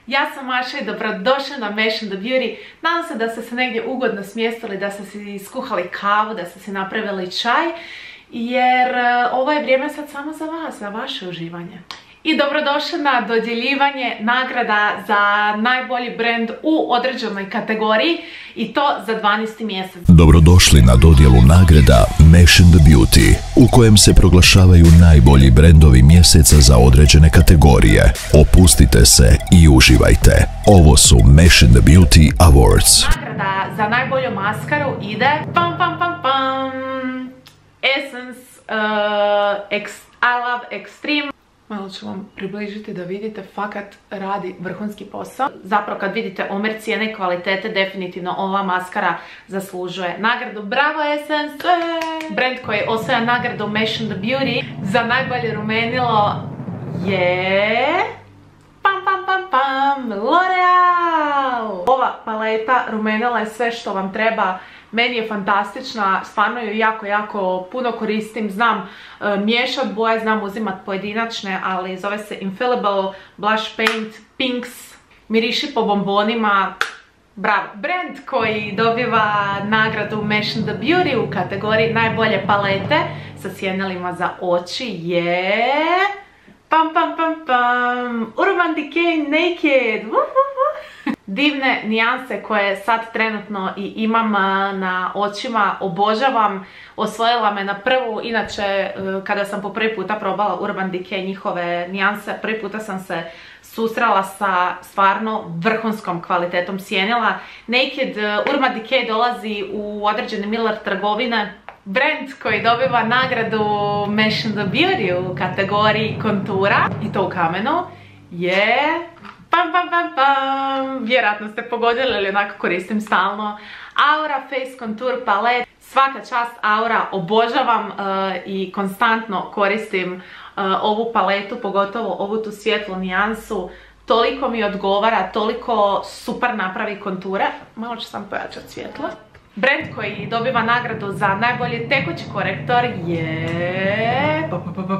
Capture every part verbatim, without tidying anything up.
Ja sam Maša i dobrodošli na Mesh the Beauty. Nadam se da ste se negdje ugodno smjestili, da ste si skuhali kavu, da ste si napravili čaj, jer ovo je vrijeme sad samo za vas, za vaše uživanje. I dobrodošli na dodjeljivanje nagrada za najbolji brand u određenoj kategoriji, i to za dvanaesti mjesec. Dobrodošli na dodjelu nagrada Mesh the Beauty, u kojem se proglašavaju najbolji brendovi mjeseca za određene kategorije. Opustite se i uživajte. Ovo su Mesh the Beauty Awards. Nagrada za najbolju maskaru ide pam pam pam pam Essence uh, Ex I Love Extreme. Malo ću vam približiti da vidite, fakat radi vrhunski posao. Zapravo kad vidite omjer cijene i kvalitete, definitivno ova maskara zaslužuje nagradu. Bravo Essence! Brand koji osvaja nagradu Mesh the Beauty za najbolje rumenilo je... Pam pam pam pam! L'Oreal! Ova paleta rumenila je sve što vam treba. Meni je fantastična, stvarno ju jako, jako puno koristim, znam uh, miješat boje, znam uzimat pojedinačne, ali zove se Infallible Blush Paint Pinks, miriši po bombonima, bravo. Brand koji dobiva nagradu Mesh the Beauty u kategoriji najbolje palete sa sjenilima za oči je... Pam pam pam pam! Urban Decay Naked! Woo, woo, woo. Divne nijanse koje sad trenutno i imam na očima, obožavam. Osvojila me na prvu, inače kada sam po prvi puta probala Urban Decay njihove nijanse, prvi puta sam se susrela sa stvarno vrhunskom kvalitetom sjenila. Naked Urban Decay dolazi u određene Miller trgovine. Brand koji dobiva nagradu Mesh the Beauty u kategoriji kontura, i to u kamenu, je... Pam pam pam pam! Vjerojatno ste pogodili, ali onako koristim stalno. Aura Face Contour Palette. Svaka čast Aura, obožavam uh, i konstantno koristim uh, ovu paletu, pogotovo ovu tu svjetlu nijansu. Toliko mi odgovara, toliko super napravi konture. Malo ću sam pojačati svjetlo. Brand koji dobiva nagradu za najbolji tekući korektor je...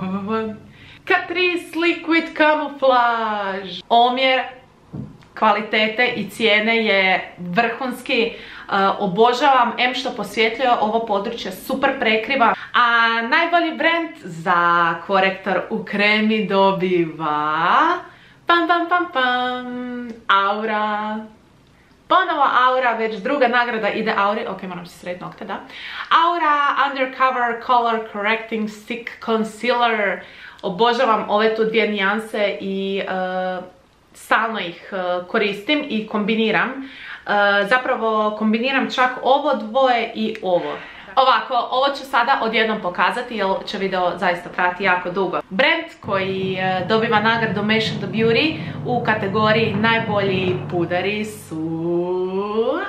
Catrice Liquid Camouflage. Omjer kvalitete i cijene je vrhunski. Uh, obožavam, em što posvjetljuje ovo područje, super prekriva. A najbolji brand za korektor u kremi dobiva... Pam pam pam pam! Aura. Ponovo Aura, već druga nagrada ide Auri. Ok, moram se srediti nokte, da. Aura Undercover Color Correcting Stick Concealer. Obožavam ove tu dvije nijanse i uh, stalno ih uh, koristim i kombiniram. Uh, zapravo kombiniram čak ovo dvoje i ovo. Ovako, ovo ću sada odjednom pokazati jer će video zaista trati jako dugo. Brand koji uh, dobiva nagradu Mesh the Beauty u kategoriji najbolji pudari su...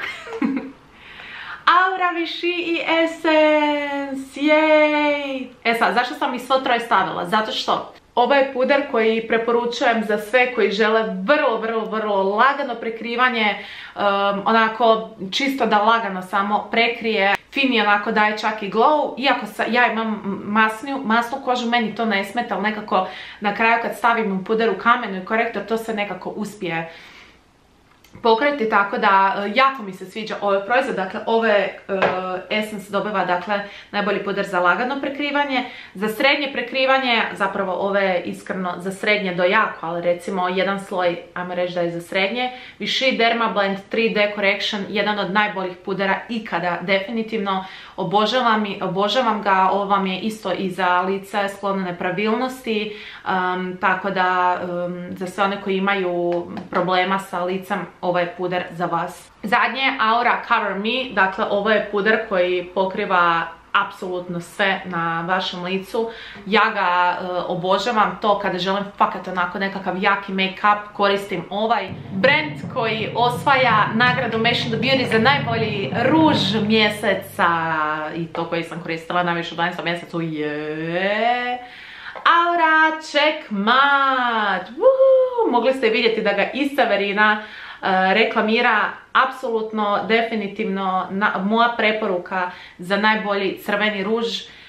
Aura, Vichy i Essence, jej! E sad, zašto sam ih svo troje stavila? Zato što ovo je puder koji preporučujem za sve koji žele vrlo, vrlo, vrlo lagano prekrivanje, um, onako čisto da lagano samo prekrije. Fini onako daje čak i glow, iako sa, ja imam masniju, masnu kožu, meni to ne smeta, ali nekako na kraju kad stavim puder u kamenu i korektor, to se nekako uspije pokriti, tako da jako mi se sviđa ovaj proizvod. Dakle, ove uh, Essence dobiva dakle najbolji puder za lagano prekrivanje, za srednje prekrivanje, zapravo ove iskreno za srednje do jako, ali recimo jedan sloj, ajmo reći da je za srednje. Vichy Dermablend tri D Correction, jedan od najboljih pudera ikada, definitivno. Obožavam, obožavam ga, ovo vam je isto i za lice sklone nepravilnosti, um, tako da um, za sve one koji imaju problema sa licem, ovo je puder za vas. Zadnje, Aura Cover Me, dakle ovo je puder koji pokriva apsolutno sve na vašem licu. Ja ga uh, obožavam, to kada želim fakat onako nekakav jaki make-up, koristim ovaj. Brand koji osvaja nagradu Mesh the Beauty za najbolji ruž mjeseca, i to koji sam koristila najviše u dvanaestom mjesecu je... Aura Check Matte. Woohoo! Mogli ste vidjeti da ga i Severina uh, reklamira. Apsolutno, definitivno na, moja preporuka za najbolji crveni ruž.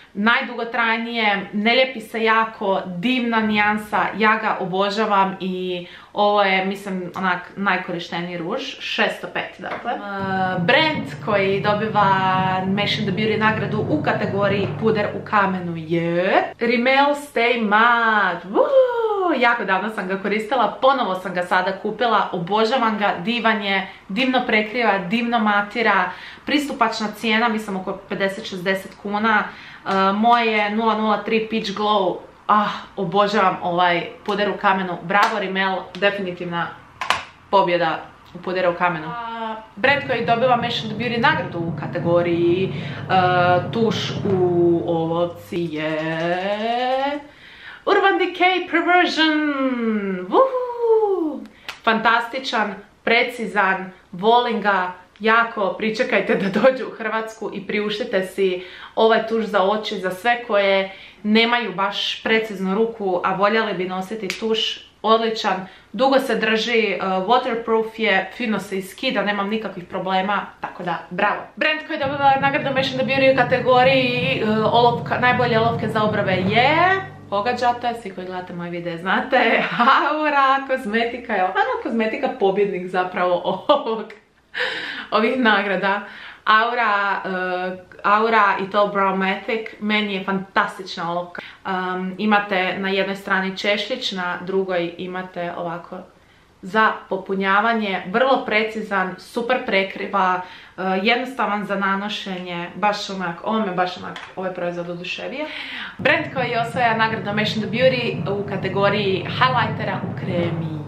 najdugotrajnije, ne lijepi se jako, divna nijansa, ja ga obožavam i ovo je, mislim, onak najkorišteniji ruž, šesto pet, dakle. Uh, brand koji dobiva Mesh in the Beauty nagradu u kategoriji puder u kamenu je Rimmel Stay Matte. Woo! Jako davno sam ga koristila, ponovo sam ga sada kupila, obožavam ga, divan je, divno prekriva, divno matira, pristupačna cijena, mislim oko pedeset šezdeset kuna. Uh, moje nula nula tri Peach Glow, ah, obožavam ovaj puder u kamenu, bravo Rimmel, definitivna pobjeda u puderu u kamenu. Uh, brand koji dobiva Mesh in the Beauty nagradu u kategoriji uh, tuš u olovci je Urban Decay Perversion. Woohoo! Fantastičan, precizan, volim ga jako, pričekajte da dođu u Hrvatsku i priuštite si ovaj tuš za oči za sve koje nemaju baš preciznu ruku, a voljeli bi nositi tuš. Odličan, dugo se drži, uh, waterproof je, fino se iskida, nemam nikakvih problema, tako da bravo. Brand koji dobiva nagradu Mesh in the Beauty u kategoriji uh, olovka, najbolje olovke za obrve je, pogađate, svi koji gledate moje videe znate, Aura kozmetika je, Aura kozmetika pobjednik zapravo ovog, ovih nagrada. Aura, uh, Aura i to Brow Matic, meni je fantastična olovka. Um, imate na jednoj strani češljić, na drugoj imate ovako za popunjavanje, vrlo precizan, super prekriva, uh, jednostavan za nanošenje, baš onak, ovo me baš onak, ovaj proizvod oduševio. Brand koji osvaja nagradu Mesh in the Beauty u kategoriji highlightera u kremi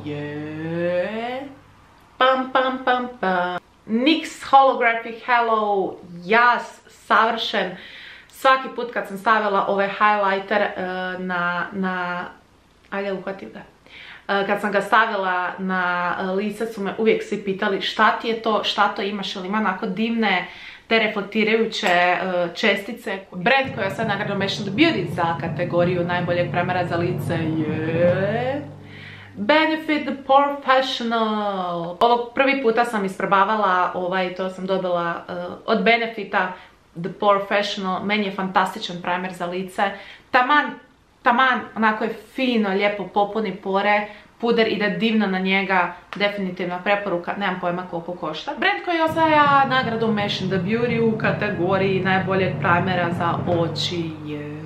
je pam pam pam pam N Y X Holographic Halo, jas, savršen. Svaki put kad sam stavila ovaj highlighter uh, na, na, ajde uhvatim ga. Uh, kad sam ga stavila na uh, lice su me uvijek svi pitali šta ti je to, šta to imaš, ili ima onako divne te reflektirajuće uh, čestice. Brand koji je sad nagradu Mesh in the Beauty za kategoriju najboljeg primera za lice je Benefit the Professional. Ovog prvi puta sam isprobavala, ovaj, to sam dobila uh, od Benefita, The Professional. Meni je fantastičan primer za lice. Taman, taman, onako je fino, lijepo popuni pore. Puder ide divno na njega, definitivna preporuka, nemam pojma koliko košta. Brand koji osvaja nagradu Mesh in the Beauty u kategoriji najboljeg primera za oči je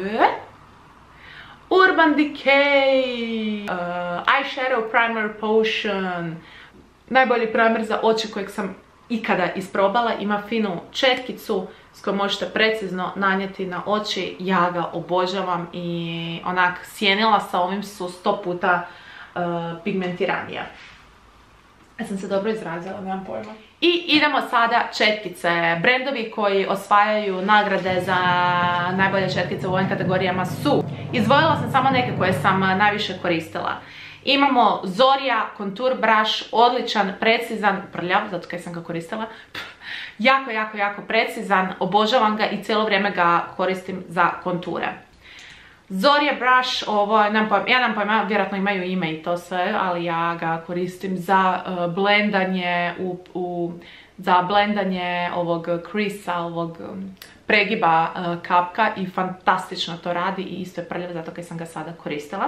Urban Decay uh, Eyeshadow Primer Potion. Najbolji primer za oči kojeg sam ikada isprobala. Ima finu četkicu s kojom možete precizno nanijeti na oči. Ja ga obožavam i onak sjenila sa ovim su sto puta uh, pigmentiranija. Ja sam se dobro izrazila, nemam pojma. I idemo sada četkice. Brendovi koji osvajaju nagrade za najbolje četkice u ovim kategorijama su, izdvojila sam samo neke koje sam najviše koristila. Imamo Zoria Contour Brush, odličan, precizan, prljav, zato kaj sam ga koristila. Jako, jako, jako precizan, obožavam ga i cijelo vrijeme ga koristim za konture. Zoria Brush, ovo, nemam pojma, ja nemam pojma, vjerojatno imaju ime i to sve, ali ja ga koristim za uh, blendanje, u, u, za blendanje ovog crease-a, ovog um, pregiba uh, kapka i fantastično to radi i isto je prljav, zato kaj sam ga sada koristila.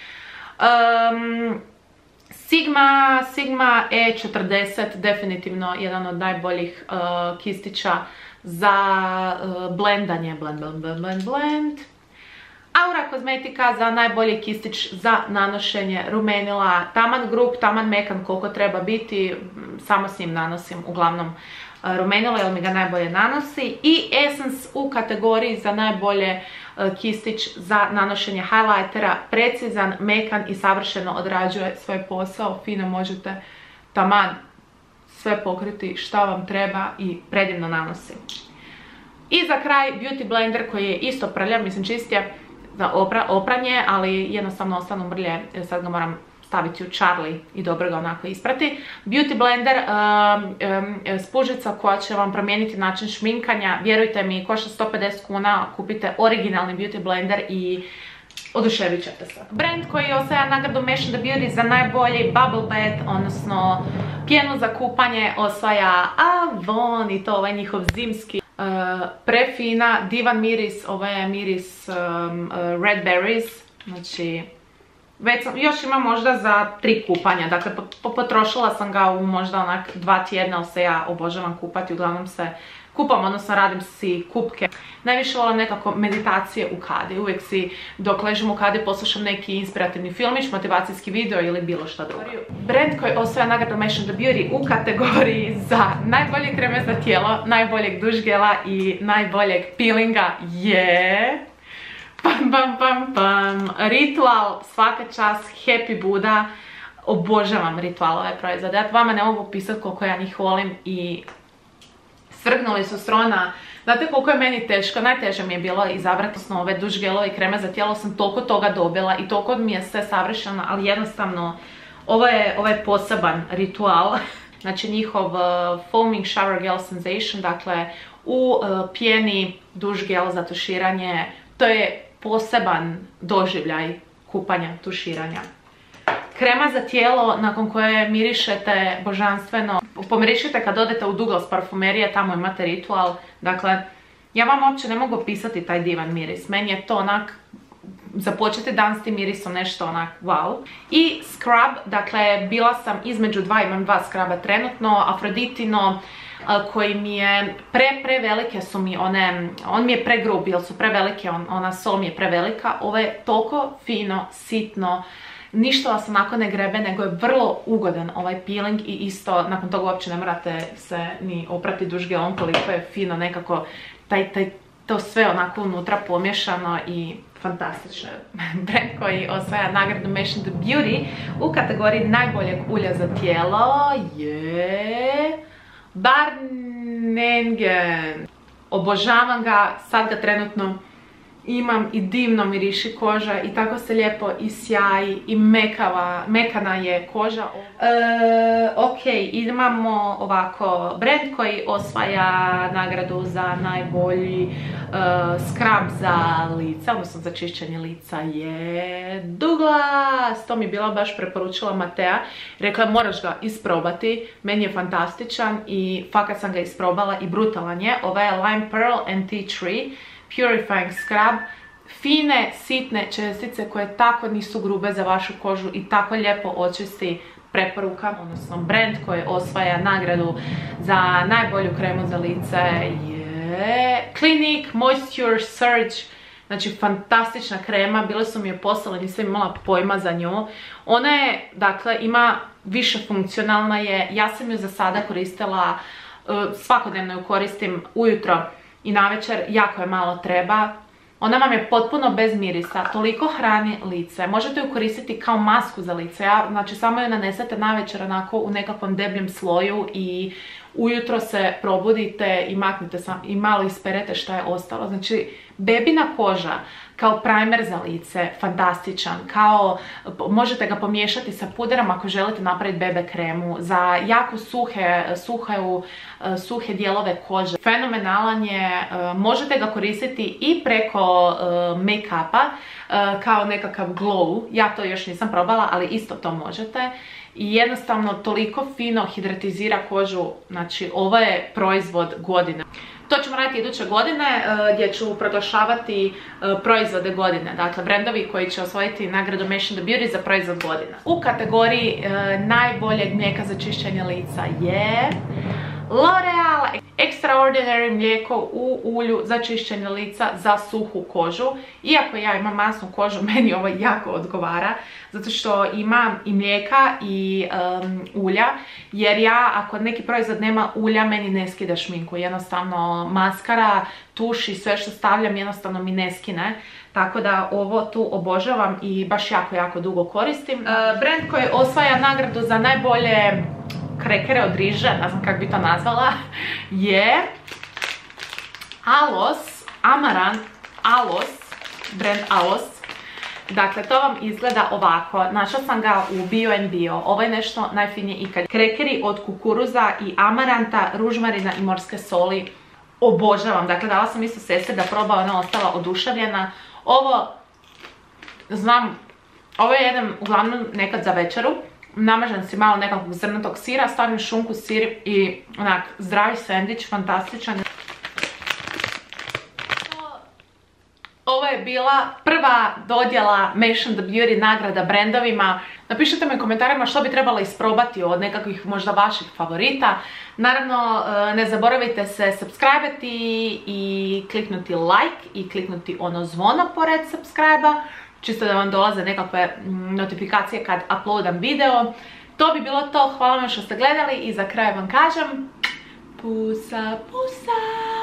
Um, Sigma, Sigma E četrdeset, definitivno jedan od najboljih uh, kistića za uh, blendanje, blend, blend, blend, blend, blend. Aura kozmetika za najbolji kistić za nanošenje rumenila, taman grup, taman mekan koliko treba biti, samo s njim nanosim uglavnom rumenilo jer mi ga najbolje nanosi. I Essence u kategoriji za najbolje kistić za nanošenje highlightera, precizan, mekan i savršeno odrađuje svoj posao, fino možete taman sve pokriti šta vam treba i predivno nanosi. I za kraj Beauty Blender koji je isto prljav, mislim čist je za opra, opranje, ali jednostavno ostanu mrlje, sad ga moram staviti u Charlie i dobro ga onako isprati. Beauty Blender, um, um, spužica koja će vam promijeniti način šminkanja, vjerujte mi, košta sto pedeset kuna, kupite originalni Beauty Blender i oduševit ćete se. Brand koji osvaja nagradu Mesh in the Beauty za najbolji bubble bath, odnosno pjenu za kupanje, osvaja Avon i to ovaj njihov zimski prefina, divan miris, ovo je miris um, red berries, znači već sam, još ima možda za tri kupanja, dakle potrošila sam ga u možda onak dva tjedna, ali se ja obožavam kupati, uglavnom se kupam, odnosno radim si kupke. Najviše volim nekako meditacije u kadi, uvijek si dok ležim u kadi poslušam neki inspirativni filmić, motivacijski video ili bilo šta drugo. Brand koji osvaja nagradu Mesh and the Beauty u kategoriji za najbolje kreme za tijelo, najboljeg duš gela i najboljeg peelinga je... Pam, pam, pam, pam. Ritual, svaka čast, Happy Buddha. Obožavam ritualove proizvode. Ja vama ne mogu pisati koliko ja njih volim i svrgnuli su s trona. Znate koliko je meni teško, najteže mi je bilo izabrati ove duš gelove i kreme za tijelo, sam toliko toga dobila i toliko mi je sve savršeno, ali jednostavno ovo je, ovo je poseban ritual. Znači njihov uh, Foaming Shower Gel Sensation, dakle u uh, pjeni duš gel za tuširanje, to je poseban doživljaj kupanja, tuširanja. Krema za tijelo nakon koje mirišete božanstveno. Pomirišite kad odete u Douglas parfumerije, tamo imate ritual. Dakle, ja vam uopće ne mogu opisati taj divan miris. Meni je to onak, započeti dan s tim mirisom nešto onak wow. I scrub, dakle bila sam između dva, imam dva scruba trenutno. Afroditino, koji mi je pre, pre velike su mi one, on mi je pregrub, jer su prevelike, on, ona sol mi je prevelika. Ovo je toliko fino, sitno, ništa vas onako ne grebe, nego je vrlo ugodan ovaj peeling i isto, nakon toga uopće ne morate se ni oprati duš gelom koliko je fino nekako, taj, taj, to sve onako unutra pomješano i fantastično. Brand koji osvaja nagradu Mesh and the Beauty u kategoriji najboljeg ulja za tijelo je... Barnengen. Obožavam ga, sad ga trenutno imam i divno miriši koža i tako se lijepo i sjaji i mekava, mekana je koža. E, ok, imamo ovako brand koji osvaja nagradu za najbolji uh, scrub za lica, odnosno za čišćenje lica je Douglas. To mi je bila baš preporučila Matea. Rekla moraš ga isprobati, meni je fantastičan i fakat sam ga isprobala i brutalan je. Ovo je Lime Pearl and Tea Tree Purifying Scrub, fine, sitne čestice koje tako nisu grube za vašu kožu i tako lijepo očisti. Preporuka, odnosno brand koji osvaja nagradu za najbolju kremu za lice je Clinique Moisture Surge. Znači fantastična krema, bile su mi je poslale, nisam imala pojma za nju. Ona je, dakle, ima više funkcionalna je, ja sam ju za sada koristila, svakodnevno ju koristim ujutro i navečer, jako je malo treba. Ona vam je potpuno bez mirisa, toliko hrani lice. Možete ju koristiti kao masku za lice. Ja, znači samo ju nanesete navečer onako u nekakvom debljem sloju i ujutro se probudite i maknete sam, i malo isperete što je ostalo. Znači bebina koža kao primer za lice, fantastičan. Kao, možete ga pomiješati sa puderom ako želite napraviti bebe kremu. Za jako suhe, suhe, suhe dijelove kože. Fenomenalan je, možete ga koristiti i preko make-upa kao nekakav glow. Ja to još nisam probala, ali isto to možete. I jednostavno toliko fino hidratizira kožu, znači ovo je proizvod godine. To ćemo raditi iduće godine gdje ću proglašavati proizvode godine, dakle brendovi koji će osvojiti nagradu Mesh and the Beauty za proizvod godine. U kategoriji najboljeg mlijeka za čišćenje lica je L'Oreal Extraordinary mlijeko u ulju za čišćenje lica za suhu kožu. Iako ja imam masnu kožu, meni ovo jako odgovara, zato što imam i mlijeka i um, ulja, jer ja ako neki proizvod nema ulja, meni ne skida šminku. Jednostavno maskara, tuš i sve što stavljam jednostavno mi ne skine. Tako da ovo tu obožavam i baš jako, jako dugo koristim. Uh, brand koji osvaja nagradu za najbolje krekere od riže, ne znam kako bi to nazvala, je Alos, Amaranth Alos, brand Alos. Dakle, to vam izgleda ovako. Našla sam ga u Bio and Bio. Ovo je nešto najfinije ikad. Krekeri od kukuruza i amaranta, ružmarina i morske soli. Obožavam. Dakle, dala sam isto sestri da proba, ona ostala oduševljena. Ovo, znam, ovo je jedan uglavnom nekad za večeru. Namažem si malo nekakvog zrnatog sira, stavim šunku, sir i onak zdravi sendvič, fantastičan. je bila prva dodjela Mesh and the Beauty nagrada brendovima. Napišite mi u komentarima što bi trebala isprobati od nekakvih možda vaših favorita. Naravno, ne zaboravite se subscribe-ati i kliknuti like i kliknuti ono zvono pored subscribe-a, čisto da vam dolaze nekakve notifikacije kad uploadam video. To bi bilo to, hvala vam što ste gledali i za kraj vam kažem pusa, pusa!